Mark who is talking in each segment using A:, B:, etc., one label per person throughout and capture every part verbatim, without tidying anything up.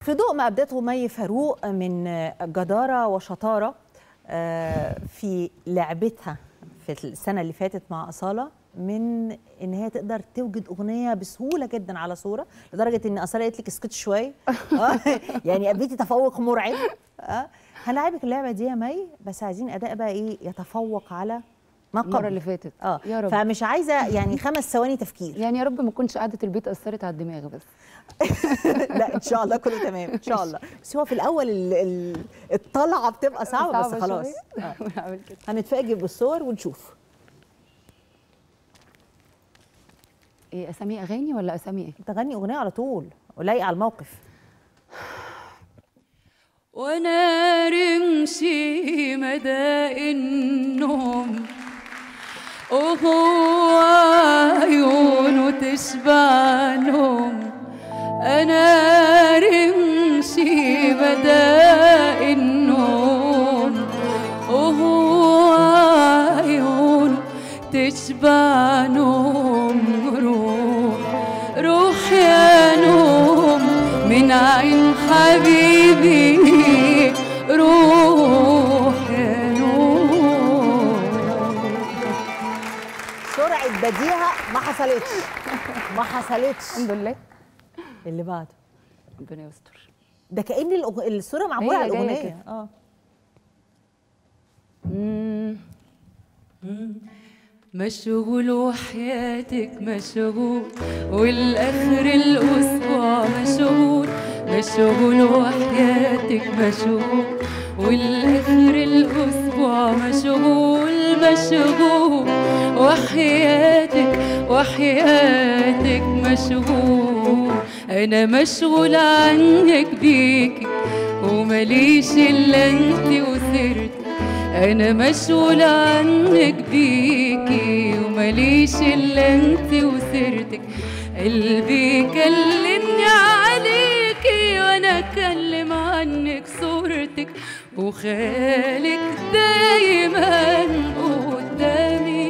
A: في ضوء ما أبدته مي فاروق من جدارة وشطارة في لعبتها في السنة اللي فاتت مع أصالة، من إن هي تقدر توجد أغنية بسهولة جدا على صورة، لدرجة إن أصالة قالت لك اسكت شوية. يعني أبديتي تفوق مرعب. هنلعبك اللعبة دي يا مي، بس عايزين أداء بقى إيه يتفوق على ما قبل
B: المرة اللي فاتت.
A: اه
B: يا رب.
A: فمش عايزة يعني خمس ثواني تفكير.
B: يعني يا رب ما تكونش قعدة البيت أثرت على الدماغ بس.
A: لا ان شاء الله كله تمام ان شاء الله. بس هو في الاول الطلعه بتبقى صعبه, صعبة بس خلاص آه. هنتفاجئ بالصور ونشوف.
B: ايه اسامي اغاني ولا اسامي ايه؟
A: تغني اغنيه على طول ولايقه على الموقف.
C: وانا رمشي مدى النوم وهو عيونه تشبع نوم، أنا رمشي مدى النوم وهو عيون تشبع نوم. روح روح يا نوم من عين حبيبي، روح يا نوم.
A: سرعة بديهة ما حصلتش ما حصلتش
B: الحمد لله.
A: اللي بعده
B: ربنا يستر.
A: ده كأن الأغ... الصورة معمولة على الأغنية. اه
C: مشغول وحياتك مشغول، والآخر الأسبوع مشغول. مشغول وحياتك مشغول، والآخر الأسبوع مشغول. مشغول وحياتك وحياتك مشغول. أنا مشغول عنك بيكي ومليش إلا انتي وسرتي. أنا مشغول عنك بيكي ومليش إلا انتي وسرتك. قلبي كلمني عليكي وأنا أكلم عنك صورتك، وخيالك دايما قدامي.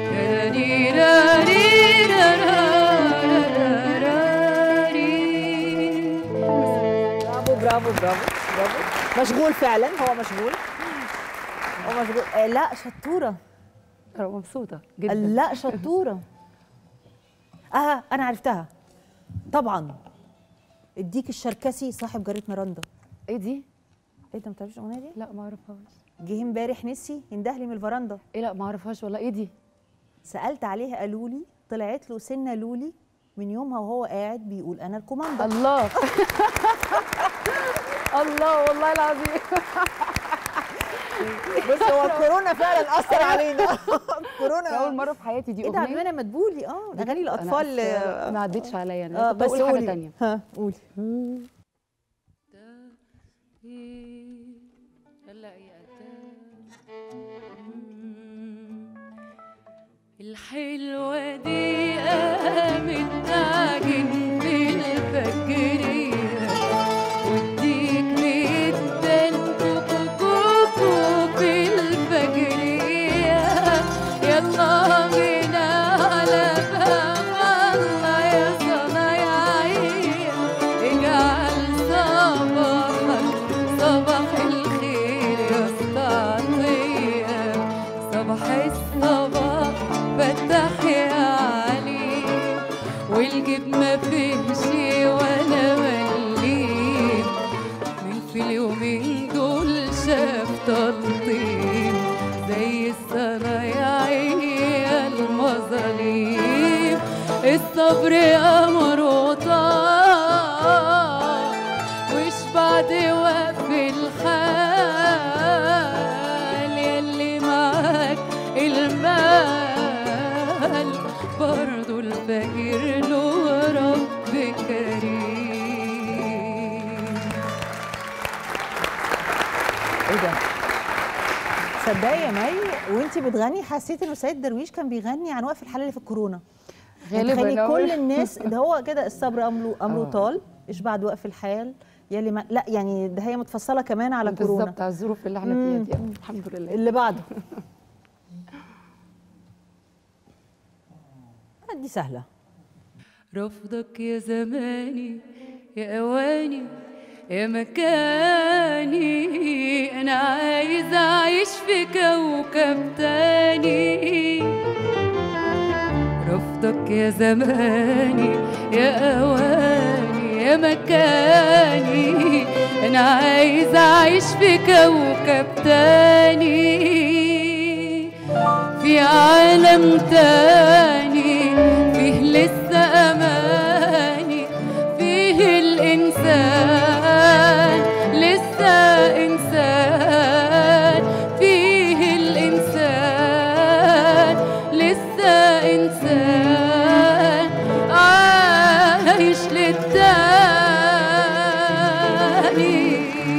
A: برافو برافو برافو برافو. مشغول فعلا، هو مشغول هو مشغول. آه لا شطورة.
B: أنا مبسوطة جدا.
A: لا شطورة. اه انا عرفتها طبعا. الديك الشركسي صاحب جارية ميراندا.
B: ايه دي؟
A: ايه ده ما تعرفيش الاغنية دي؟
B: لا ما اعرفهاش.
A: جه امبارح نسي يندهلي من الفرندا.
B: ايه لا ما اعرفهاش والله. ايه دي؟
A: سألت عليها قالوا لي طلعت له سنة لولي، من يومها وهو قاعد بيقول انا الكوماندا.
B: الله. الله والله العظيم.
A: بص هو الكورونا فعلا اثر علينا.
B: كورونا اول مره في حياتي دي اغنيه.
A: ايه ده؟ انا مدبولي اه اغاني الاطفال
B: ما عدتش عليا
A: انا. اه بس
B: قولي حاجه ثانيه.
A: ها قولي.
C: الحلوة دي قامت تعجن في الفجرية، والديك بيدن كوكو في الفجرية. يلا بينا على باب الله يا صنايعية، اجعل صباحك صباح الخير يا اسطى. صباح الصباح فتح يا علي، والجيب ما فيهش ولا مليم. من في اليومين دول شاف تلطيم زي الصنايعية المظاليم. الصبر أمر وطاعة، وش بعد وقف الحال. ياللي معاك المال برضو الفقير له رب كريم.
A: ايه ده؟ صدقي يا مي وانتي بتغني حسيت انه سيد درويش كان بيغني عن وقف الحال اللي في الكورونا. غالبا يعني كل الناس ده هو كده الصبر امره امره طال، ايش بعد وقف الحال يلي ما لا يعني ده هي متفصله كمان على كورونا
B: بالظبط على الظروف اللي احنا فيها دي. الحمد لله.
A: اللي بعده دي سهله.
C: رفضك يا زماني يا اواني يا مكاني، أنا عايزة أعيش في كوكب تاني. رفضك يا زماني يا أواني يا مكاني، أنا عايزة أعيش في كوكب تاني، في عالم تاني فيه لسه أماني، فيه الإنسان لسه إنسان، فيه الإنسان لسه إنسان عايش للتاني.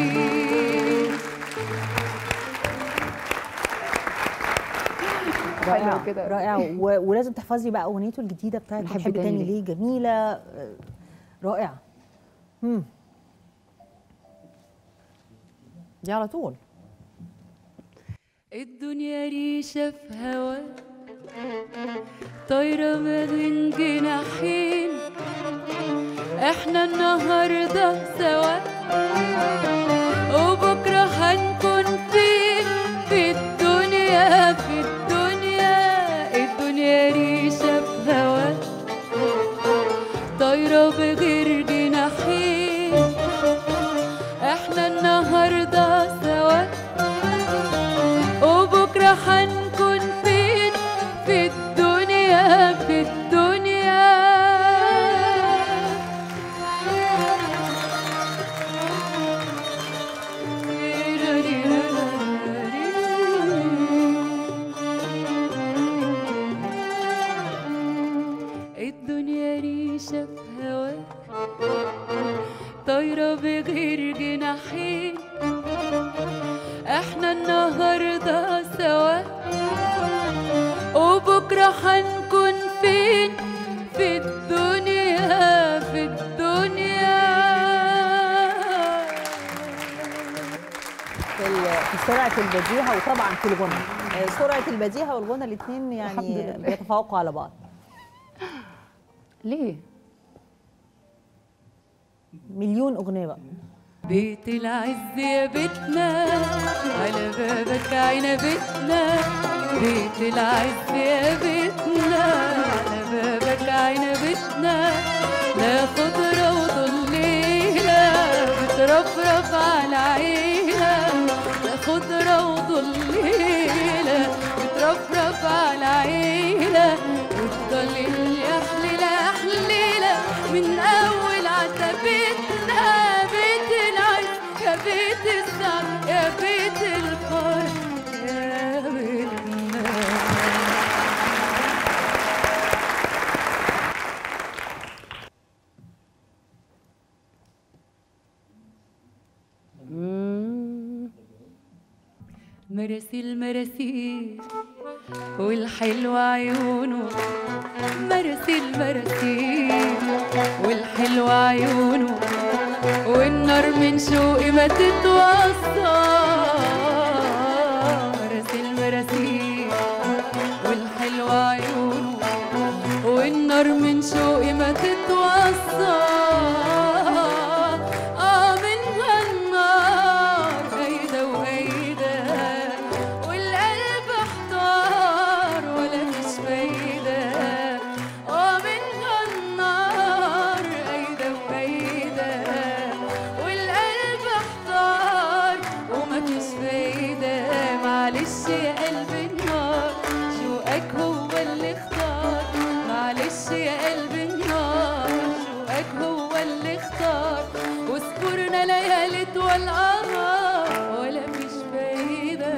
A: رائعة
B: كده.
A: رائعة و- ولازم تحفظي بقى أغنيته الجديدة بتاعت
B: نحب
A: نحب
B: تاني
A: تاني
B: ليه.
A: ليه، جميلة آه، رائعة. مم. دي على طول.
C: الدنيا ريشة في هواك، طايرة ما بين جناحين، احنا النهاردة سوا وبكرة هنكون فين في الدنيا، في الدنيا. الدنيا ريشة في هواك، طايرة بغير جناحين، احنا النهاردة سوا وبكرة هنكون فين في الدنيا، في الدنيا. الدنيا ريشة في هواك، طايرة بغير جناحين، احنا النهاردة سوا وبكرة هنكون فين في الدنيا، في الدنيا.
A: في ال- في سرعة البديهة وطبعا في الغنى. آه، سرعة البديهة والغنى الاثنين
B: الحمد
A: يعني
B: لله.
A: بيتفوقوا على بعض.
B: ليه؟
A: مليون أغنية بقى.
C: بيت العز يا بيتنا، على بابك عنبتنا. بيت العز يا بيتنا، على بابك عنبتنا. لا خضرة وضليلة بترفرف على عينة، لا خضرة وضليلة بترفرف على عينة. والضليل يا حليلة حليلة من أول عتبتنا. بيت العز يا بيت السعد يا بيت الفرح يا بيتنا. مراسيل مراسيل والحلو عيونه، مراسيل مراسيل والحلو عيونه، والنار من شوقي ما تتوصى. مراسيل مراسيل والحلو عيونه، والنار من شوقي ما تتوصى. اه منها النار قايدة وقايدة، والقلب احتار ولا فيش فايدة. اه منها النار قايدة وقايدة، والقلب احتار وما فيش فايدة. معلش يا قلبي النار شوقك هو اللي اختار، معلش يا قلبي النار شوقك هو اللي اختار. وصبرنا ليالي والقمر ولا فيش فايدة.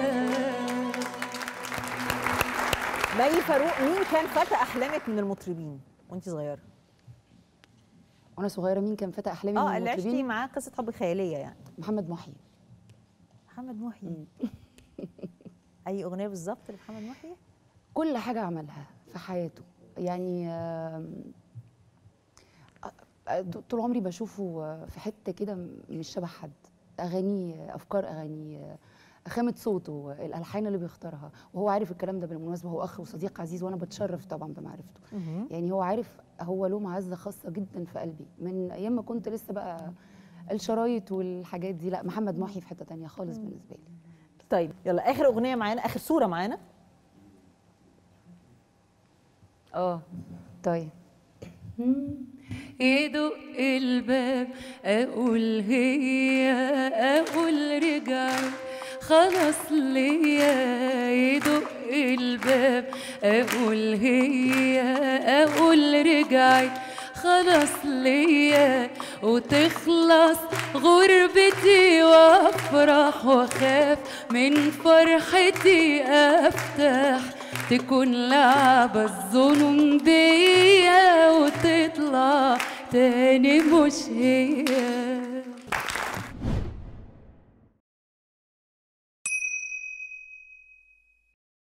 A: مي فاروق، مين كان فتى أحلامك من المطربين وأنت صغيرة؟
B: وانا صغيره مين كان فتى احلامي من
A: اه اللي عشتي
B: المطربين؟
A: معاه قصة حب خيالية يعني.
B: محمد محي.
A: محمد محي. أي أغنية بالظبط لمحمد محي؟
B: كل حاجه عملها في حياته يعني. آم، آه، طول عمري بشوفه في حته كده مش شبه حد. اغانيه، افكار اغانيه، خامه صوته، الالحان اللي بيختارها، وهو عارف الكلام ده. بالمناسبه هو اخ وصديق عزيز وانا بتشرف طبعا بمعرفته. يعني هو عارف، هو له معزه خاصه جدا في قلبي من ايام ما كنت لسه بقى الشرايط والحاجات دي لا، محمد محي في حته تانية خالص بالنسبه لي.
A: طيب يلا اخر اغنيه معانا، اخر صوره معانا.
B: اه طيب.
C: يدق الباب اقول هي، اقول رجعت خلاص ليا. يدق الباب اقول هي، اقول رجعت خلاص ليا. وتخلص غربتي وافرح واخاف من فرحتي افتح، تكون لعبة الظنون بيا وتطلع تاني مش هي.